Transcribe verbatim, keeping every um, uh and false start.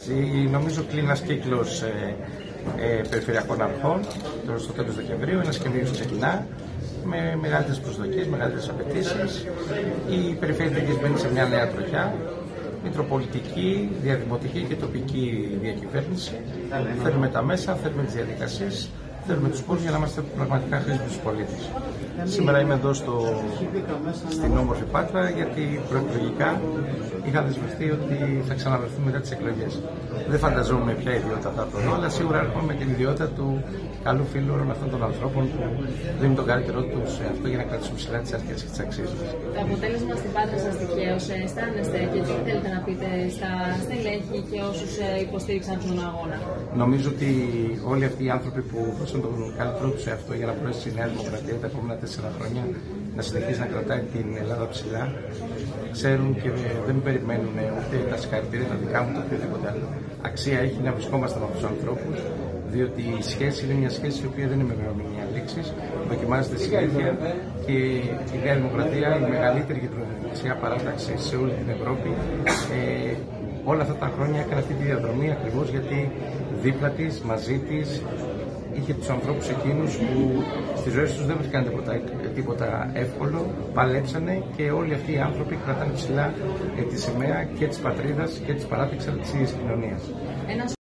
Νομίζω κλείνει ένας κύκλος ε, ε, περιφερειακών αρχών τώρα στο τέλος Δεκεμβρίου, ένας καινούριο ξεκινά με μεγαλύτερες προσδοκίες, μεγαλύτερες απαιτήσεις. Η περιφέρεια μπαίνει σε μια νέα τροχιά, μητροπολιτική, διαδημοτική και τοπική διακυβέρνηση. Θέλουμε τα μέσα, θέλουμε τις διαδικασίες, θέλουμε τους πόρους για να είμαστε πραγματικά χρήσιμοι στους πολίτες. Σήμερα είμαι εδώ στο, στην όμορφη Πάτρα γιατί προεκλογικά είχα δεσμευτεί ότι θα ξαναβρεθούμε μετά τις εκλογές. Δεν φανταζόμαι ποια ιδιότητα θα έχω εδώ, αλλά σίγουρα έρχομαι με την ιδιότητα του καλού φίλου όλων αυτών των ανθρώπων που δίνουν τον καλύτερό του σε αυτό για να κρατήσουμε ψηλά τις αρχές και τις αξίες μας. Το αποτέλεσμα στην Πάτρα σας δικαίωσε, αισθάνεστε και τι θέλετε να πείτε στα στελέχη και όσους υποστήριξαν τον αγώνα? Νομίζω ότι όλοι αυτοί οι άνθρωποι που δώσαν τον καλύτερό του σε αυτό για να μπορέσει η Νέα Δημοκρατία τα επόμενα τέσσερα χρόνια να συνεχίσει να κρατάει την Ελλάδα ψηλά, ξέρουν και δεν περιμένουν ούτε τα συγχαρητήρια τα δικά μου, ούτε οτιδήποτε άλλο. Αξία έχει να βρισκόμαστε με αυτούς τους ανθρώπους, διότι η σχέση είναι μια σχέση η οποία δεν είναι με ημερομηνία λήξης, δοκιμάζεται συνέχεια και η Νέα Δημοκρατία, η μεγαλύτερη κεντροδεξιά παράταξη σε όλη την Ευρώπη, ε, όλα αυτά τα χρόνια έκανε αυτή τη διαδρομή ακριβώς γιατί δίπλα της, μαζί της, είχε τους ανθρώπους εκείνους που στις ζωές τους δεν βρίσκανε τίποτα, τίποτα εύκολο, παλέψανε και όλοι αυτοί οι άνθρωποι κρατάνε ψηλά ε, τη σημαία και της πατρίδας και της παράδειξης της κοινωνίας.